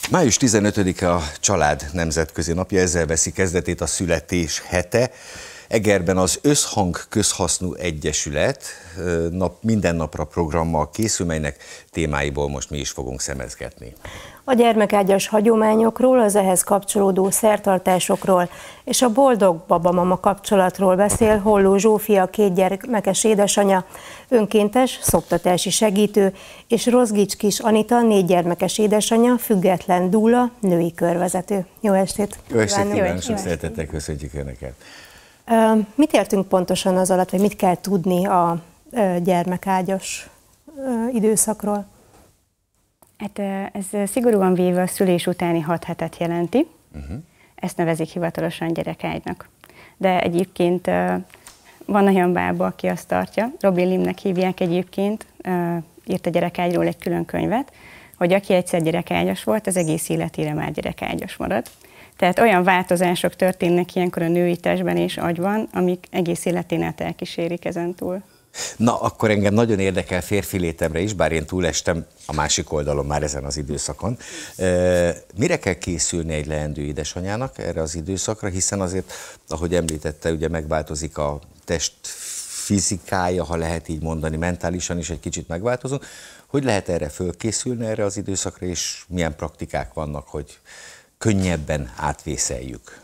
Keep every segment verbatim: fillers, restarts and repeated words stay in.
május tizenötödike a Család Nemzetközi Napja, ezzel veszi kezdetét a születés hete. Egerben az Összhang Közhasznú Egyesület nap, minden napra programmal készül, melynek témáiból most mi is fogunk szemezgetni. A gyermekágyas hagyományokról, az ehhez kapcsolódó szertartásokról és a boldog babamama kapcsolatról beszél Holló Zsófia, két gyermekes édesanyja, önkéntes szoptatási segítő, és Rozgics Kis Anita, négy gyermekes édesanyja, független dúla, női körvezető. Jó estét! Jó estét kívánok, sok szeretettel köszöntjük Önöket! Mit értünk pontosan az alatt, vagy mit kell tudni a gyermekágyas időszakról? Hát ez szigorúan véve a szülés utáni hat hetet jelenti. Uh-huh. Ezt nevezik hivatalosan gyerekágynak. De egyébként van olyan bába, aki azt tartja, Robin Limnek hívják egyébként, írt a gyerekágyról egy külön könyvet, hogy aki egyszer gyerekágyas volt, az egész életére már gyerekágyas marad. Tehát olyan változások történnek ilyenkor a női testben és agyban, amik egész életén át elkísérik ezentúl. Na, akkor engem nagyon érdekel férfi létemre is, bár én túlestem a másik oldalon már ezen az időszakon. Mire kell készülni egy leendő édesanyának erre az időszakra, hiszen azért, ahogy említette, ugye megváltozik a test fizikája, ha lehet így mondani, mentálisan is egy kicsit megváltozunk. Hogy lehet erre fölkészülni, erre az időszakra, és milyen praktikák vannak, hogy könnyebben átvészeljük?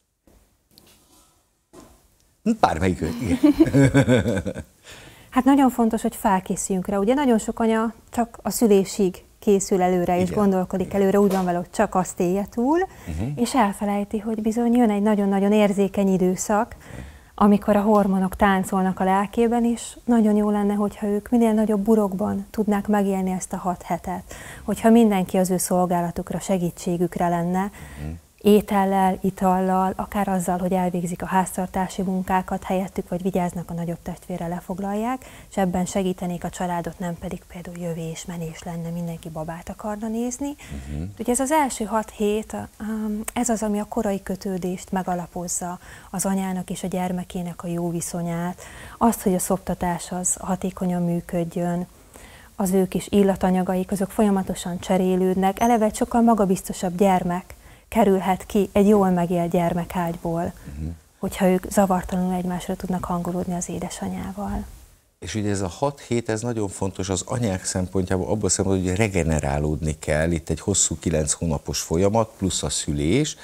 Bármelyik ő. Hát nagyon fontos, hogy felkészüljünk rá. Ugye nagyon sok anya csak a szülésig készül előre, és igen, gondolkodik igen. előre, úgy van vele, hogy csak azt élje túl, uh-huh. és elfelejti, hogy bizony jön egy nagyon-nagyon érzékeny időszak, amikor a hormonok táncolnak a lelkében, és nagyon jó lenne, hogyha ők minél nagyobb burokban tudnák megélni ezt a hat hetet. Hogyha mindenki az ő szolgálatukra, segítségükre lenne, uh-huh. étellel, itallal, akár azzal, hogy elvégzik a háztartási munkákat helyettük, vagy vigyáznak a nagyobb testvérre, lefoglalják, és ebben segítenék a családot, nem pedig például jövés, menés lenne, mindenki babát akarna nézni. Uh-huh. Ugye ez az első hat hét, ez az, ami a korai kötődést megalapozza, az anyának és a gyermekének a jó viszonyát, azt, hogy a szoptatás az hatékonyan működjön, az ő kis illatanyagaik, azok folyamatosan cserélődnek, eleve egy sokkal magabiztosabb gyermek kerülhet ki egy jól megélt gyermekágyból, uh-huh. hogyha ők zavartalanul egymásra tudnak hangolódni az édesanyával. És ugye ez a hat hét, ez nagyon fontos az anyák szempontjából, abban szempontból, hogy regenerálódni kell, itt egy hosszú kilenc hónapos folyamat, plusz a szülés,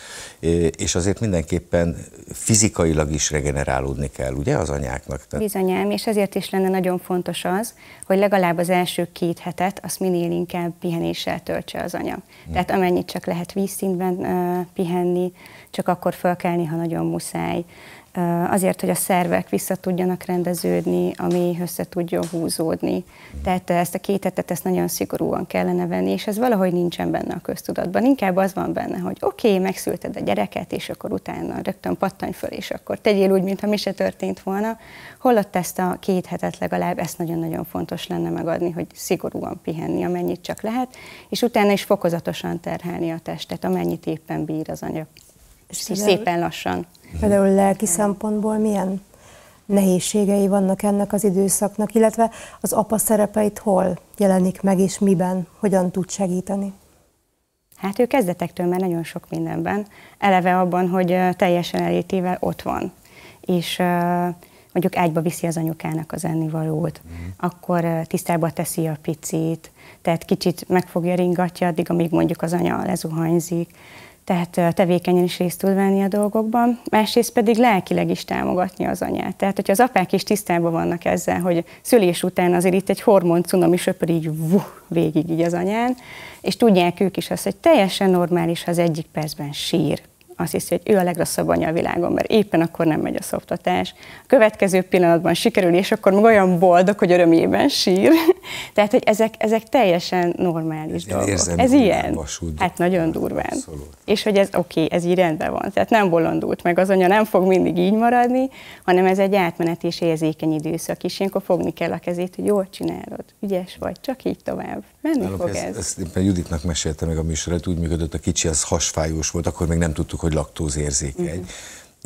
és azért mindenképpen fizikailag is regenerálódni kell, ugye, az anyáknak? Bizonyám, és ezért is lenne nagyon fontos az, hogy legalább az első két hetet azt minél inkább pihenéssel töltse az anya. Hmm. Tehát amennyit csak lehet vízszintben uh, pihenni, csak akkor fölkelni, ha nagyon muszáj. Azért, hogy a szervek vissza tudjanak rendeződni, a méh össze tudjon húzódni. Tehát ezt a két hetet ezt nagyon szigorúan kellene venni, és ez valahogy nincsen benne a köztudatban. Inkább az van benne, hogy oké, okay, megszülted a gyereket, és akkor utána rögtön pattanj föl, és akkor tegyél úgy, mintha mi se történt volna. Holott ezt a két hetet legalább, ezt nagyon-nagyon fontos lenne megadni, hogy szigorúan pihenni, amennyit csak lehet, és utána is fokozatosan terhelni a testet, amennyit éppen bír az anya. És szépen lassan. Például lelki szempontból milyen nehézségei vannak ennek az időszaknak, illetve az apa szerepeit hol jelenik meg, és miben, hogyan tud segíteni? Hát ő kezdetektől már nagyon sok mindenben, eleve abban, hogy teljesen elétével ott van, és mondjuk ágyba viszi az anyukának az ennivalót, mm. akkor tisztába teszi a picit, tehát kicsit megfogja, ringatja addig, amíg mondjuk az anya lezuhanyzik, tehát tevékenyen is részt tud venni a dolgokban, másrészt pedig lelkileg is támogatni az anyát. Tehát, hogyha az apák is tisztában vannak ezzel, hogy szülés után azért itt egy hormon cunami söpör így vuh, végig így az anyán, és tudják ők is azt, hogy teljesen normális, ha az egyik percben sír. Azt hiszi, hogy ő a legrosszabb anya a világon, mert éppen akkor nem megy a szoptatás. A következő pillanatban sikerül, és akkor meg olyan boldog, hogy örömében sír. Tehát, hogy ezek, ezek teljesen normális ez dolgok. Ez ilyen. Vasúd. Hát nagyon durván. Abszolút. És hogy ez oké, okay, ez így rendben van. Tehát nem bolondult meg az anya, nem fog mindig így maradni, hanem ez egy átmeneti és érzékeny időszak is. Ilyenkor fogni kell a kezét, hogy jól csinálod, ügyes vagy, csak így tovább. Menni Nálunk fog ez. ez. Ezt éppen Juditnak mesélte meg a műsorát, úgy működött, a kicsi az hasfájós volt, akkor még nem tudtuk, hogy laktózérzékeny. Uh-huh.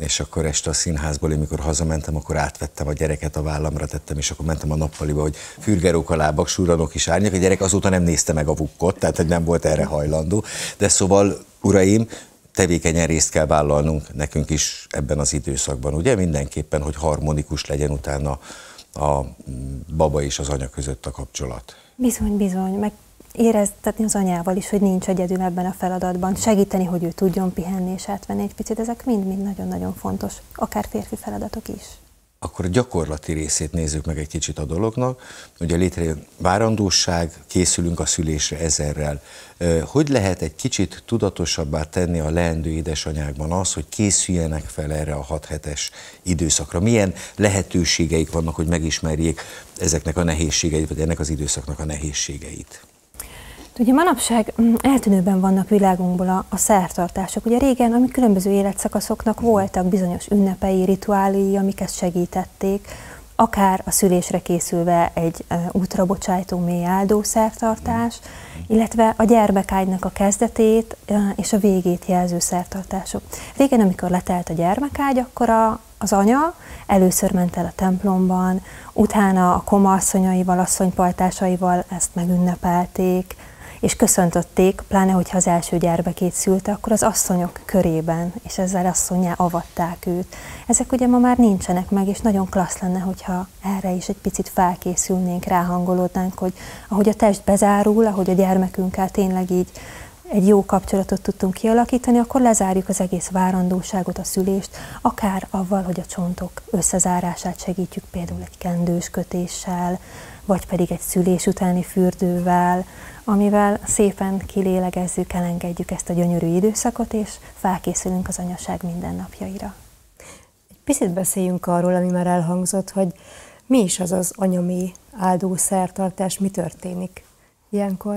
és akkor este a színházból, amikor hazamentem, akkor átvettem a gyereket, a vállamra tettem, és akkor mentem a nappaliba, hogy fürgerók a lábak, surranok is árnyak. A gyerek azóta nem nézte meg a vukkot, tehát hogy nem volt erre hajlandó. De szóval, uraim, tevékenyen részt kell vállalnunk nekünk is ebben az időszakban, ugye? Mindenképpen, hogy harmonikus legyen utána a baba és az anya között a kapcsolat. Bizony, bizony, meg éreztetni az anyával is, hogy nincs egyedül ebben a feladatban, segíteni, hogy ő tudjon pihenni és átvenni egy picit, ezek mind-mind nagyon-nagyon fontos, akár férfi feladatok is. Akkor a gyakorlati részét nézzük meg egy kicsit a dolognak. Ugye létrejön várandóság, készülünk a szülésre ezerrel. Hogy lehet egy kicsit tudatosabbá tenni a leendő édesanyákban az, hogy készüljenek fel erre a hat hetes időszakra? Milyen lehetőségeik vannak, hogy megismerjék ezeknek a nehézségeit, vagy ennek az időszaknak a nehézségeit? Ugye manapság eltűnőben vannak világunkból a, a szertartások. Ugye régen, amik különböző életszakaszoknak voltak bizonyos ünnepei, rituálii, amik ezt segítették, akár a szülésre készülve egy e, útra bocsájtó mély áldó szertartás, illetve a gyermekágynak a kezdetét e, és a végét jelző szertartások. Régen, amikor letelt a gyermekágy, akkor a, az anya először ment el a templomban, utána a koma asszonyaival, asszonypaltásaival ezt megünnepelték, és köszöntötték, pláne, hogyha az első gyermekét szülte, akkor az asszonyok körében, és ezzel asszonnyá avatták őt. Ezek ugye ma már nincsenek meg, és nagyon klassz lenne, hogyha erre is egy picit felkészülnénk, ráhangolódnánk, hogy ahogy a test bezárul, ahogy a gyermekünkkel tényleg így egy jó kapcsolatot tudtunk kialakítani, akkor lezárjuk az egész várandóságot, a szülést, akár avval, hogy a csontok összezárását segítjük például egy kendős kötéssel, vagy pedig egy szülés utáni fürdővel, amivel szépen kilélegezzük, elengedjük ezt a gyönyörű időszakot, és felkészülünk az anyaság mindennapjaira. Egy picit beszéljünk arról, ami már elhangzott, hogy mi is az az anyamély áldó szertartás, mi történik ilyenkor?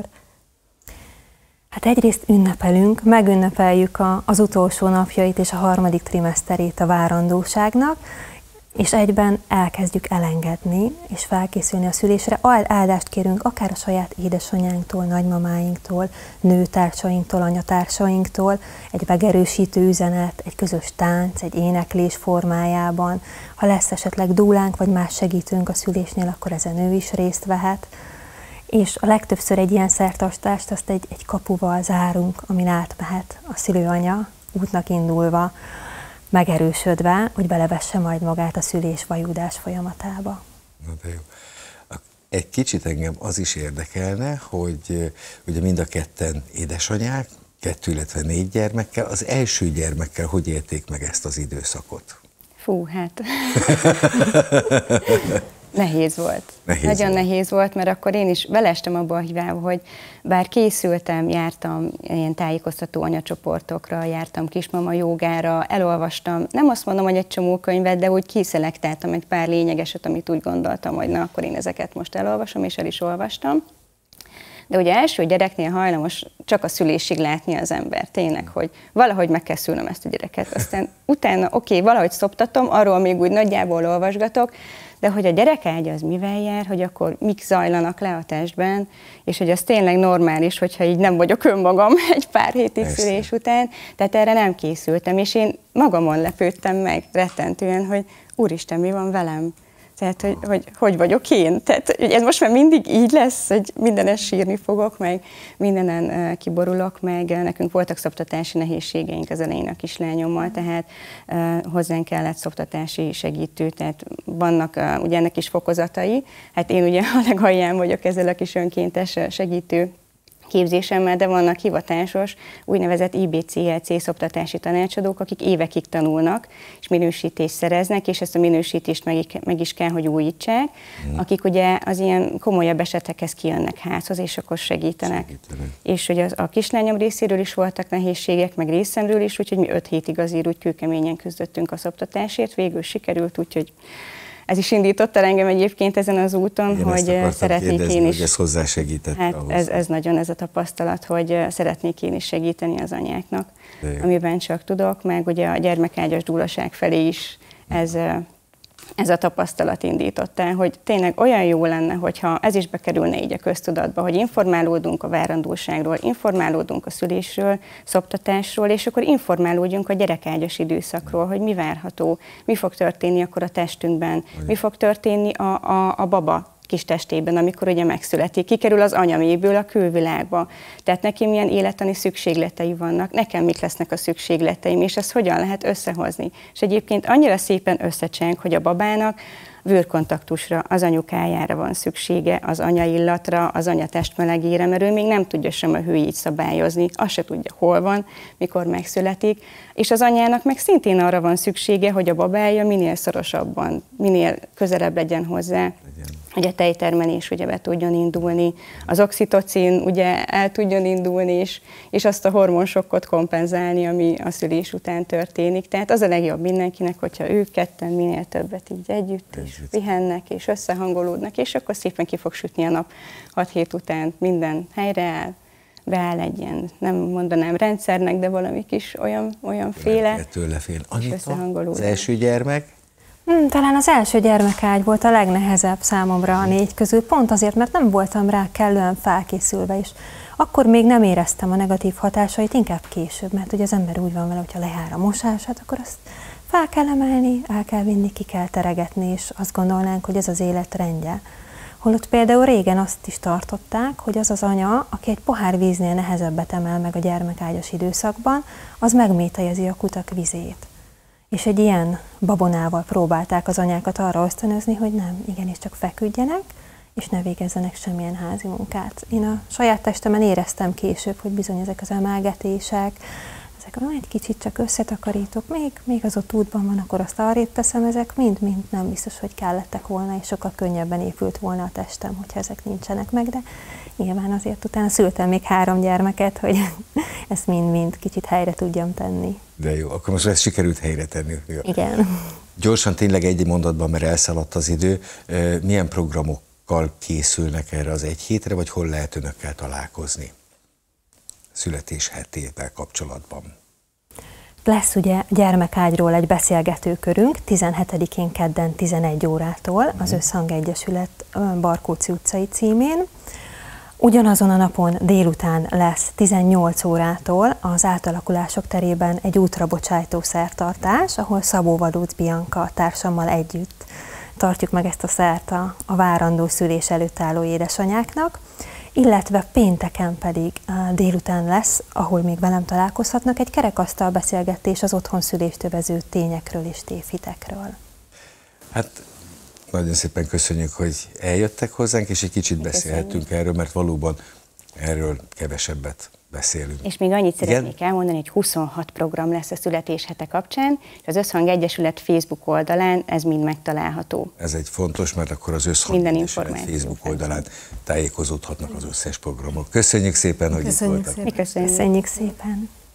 Hát egyrészt ünnepelünk, megünnepeljük a, az utolsó napjait és a harmadik trimeszterét a várandóságnak, és egyben elkezdjük elengedni, és felkészülni a szülésre. Áldást kérünk akár a saját édesanyánktól, nagymamáinktól, nőtársainktól, anyatársainktól, egy megerősítő üzenet, egy közös tánc, egy éneklés formájában. Ha lesz esetleg dúlánk, vagy más segítőnk a szülésnél, akkor ezen ő is részt vehet. És a legtöbbször egy ilyen szertartást azt egy, egy kapuval zárunk, amin átmehet a szülőanya útnak indulva, megerősödve, hogy belevesse majd magát a szülés-vajúdás folyamatába. Na de jó. Egy kicsit engem az is érdekelne, hogy ugye mind a ketten édesanyák, kettő, illetve négy gyermekkel, az első gyermekkel hogy élték meg ezt az időszakot? Fú, hát... Nehéz volt. Nehéz Nagyon volt. nehéz volt, mert akkor én is beleestem abba a hibába, hogy bár készültem, jártam ilyen tájékoztató anyacsoportokra, jártam kismama jogára, elolvastam, nem azt mondom, hogy egy csomó könyvet, de úgy kiszelektáltam egy pár lényegeset, amit úgy gondoltam, hogy na, akkor én ezeket most elolvasom, és el is olvastam. De ugye első gyereknél hajlamos csak a szülésig látni az ember, tényleg, hogy valahogy meg kell szülnöm ezt a gyereket. Aztán utána, oké, okay, valahogy szoptatom, arról még úgy nagyjából olvasgatok, de hogy a gyerekágy az mivel jár, hogy akkor mik zajlanak le a testben, és hogy az tényleg normális, hogyha így nem vagyok önmagam egy pár hétig szülés után, tehát erre nem készültem, és én magamon lepődtem meg rettentően, hogy úristen, mi van velem? Tehát, hogy, hogy hogy vagyok én? Tehát, hogy ez most már mindig így lesz, hogy mindenen sírni fogok, meg mindenen uh, kiborulok, meg uh, nekünk voltak szoptatási nehézségeink az elején a kislányommal, tehát uh, hozzánk kellett szoptatási segítő, tehát vannak uh, ugye ennek is fokozatai. Hát én ugye a legalján vagyok ezzel a kis önkéntes segítő képzésemmel, de vannak hivatásos, úgynevezett I B C L C szoptatási tanácsadók, akik évekig tanulnak, és minősítést szereznek, és ezt a minősítést meg, meg is kell, hogy újítsák, mm. akik ugye az ilyen komolyabb esetekhez kijönnek házhoz, és akkor segítenek. segítenek. És hogy az, a kislányom részéről is voltak nehézségek, meg részemről is, úgyhogy mi öt hétig azért úgy kőkeményen küzdöttünk a szoptatásért, végül sikerült, úgyhogy ez is indított el engem egyébként ezen az úton, én hogy szeretnék kérdezni, én is. Hogy ez hozzásegített Hát ahhoz. ez, ez nagyon ez a tapasztalat, hogy szeretnék én is segíteni az anyáknak, amiben csak tudok, meg ugye a gyermekágyas dúlaság felé is ez ez a tapasztalat indított el, hogy tényleg olyan jó lenne, hogyha ez is bekerülne így a köztudatba, hogy informálódunk a várandóságról, informálódunk a szülésről, szoptatásról, és akkor informálódjunk a gyerekágyas időszakról, hogy mi várható, mi fog történni akkor a testünkben, mi fog történni a, a, a baba kis testében, amikor ugye megszületik, kikerül az anyaméből a külvilágba. Tehát neki milyen élettani szükségletei vannak, nekem mik lesznek a szükségleteim, és ezt hogyan lehet összehozni. És egyébként annyira szépen összecseng, hogy a babának vőrkontaktusra, az anyukájára van szüksége, az anyaillatra, az anya testmelegére, mert ő még nem tudja sem a hőjét szabályozni, azt se tudja, hol van, mikor megszületik, és az anyának meg szintén arra van szüksége, hogy a babája minél szorosabban, minél közelebb legyen hozzá, legyen. Hogy a tejtermelés ugye be tudjon indulni, az oxitocin ugye el tudjon indulni, és, és azt a hormonsokkot kompenzálni, ami a szülés után történik. Tehát az a legjobb mindenkinek, hogyha ők ketten minél többet így együtt is pihennek, és összehangolódnak, és akkor szépen ki fog sütni a nap hat hét után, minden helyreáll, beáll egy ilyen, nem mondanám rendszernek, de valami kis olyan, olyan féle, tőle fél. Anita, az első gyermek? Hmm, talán az első gyermekágy volt a legnehezebb számomra a négy közül, pont azért, mert nem voltam rá kellően felkészülve, és akkor még nem éreztem a negatív hatásait, inkább később, mert ugye az ember úgy van vele, hogyha lejár a mosás, hát akkor azt fel kell emelni, el kell vinni, ki kell teregetni, és azt gondolnánk, hogy ez az élet rendje. Holott például régen azt is tartották, hogy az az anya, aki egy pohár víznél nehezebbet emel meg a gyermekágyas időszakban, az megmétejezi a kutak vizét. És egy ilyen babonával próbálták az anyákat arra ösztönözni, hogy nem, igenis csak feküdjenek, és ne végezzenek semmilyen házi munkát. Én a saját testemen éreztem később, hogy bizony ezek az emelgetések, ezek egy kicsit csak összetakarítok, még, még az ott útban van, akkor azt arrébb teszem, ezek mind-mind nem biztos, hogy kellettek volna, és sokkal könnyebben épült volna a testem, hogyha ezek nincsenek meg, de nyilván azért utána szültem még három gyermeket, hogy ezt mind-mind kicsit helyre tudjam tenni. De jó, akkor most ezt sikerült helyre tenni. Jó. Igen. Gyorsan, tényleg egy mondatban, mert elszaladt az idő, milyen programokkal készülnek erre az egy hétre, vagy hol lehet önökkel találkozni születés hetével kapcsolatban? Lesz ugye gyermekágyról egy beszélgetőkörünk tizenhetedikén kedden tizenegy órától az Összhang Egyesület Barkóczi utcai címén. Ugyanazon a napon délután lesz tizennyolc órától az Átalakulások terében egy útra bocsájtó szertartás, ahol Szabó Vadóc Bianca társammal együtt tartjuk meg ezt a szert a, a várandó szülés előtt álló édesanyáknak, illetve pénteken pedig délután lesz, ahol még velem találkozhatnak, egy kerekasztal beszélgetés az otthonszülést övező tényekről és tévhitekről. Hát nagyon szépen köszönjük, hogy eljöttek hozzánk, és egy kicsit beszélhettünk erről, mert valóban erről kevesebbet beszélünk. És még annyit szeretnék Igen? elmondani, hogy huszonhat program lesz a születéshete kapcsán, és az Összhang Egyesület Facebook oldalán ez mind megtalálható. Ez egy fontos, mert akkor az Összhang Minden Egyesület Facebook oldalán tájékozódhatnak az összes programok. Köszönjük szépen, hogy Köszönjük itt voltak. szépen. Köszönjük. Köszönjük szépen.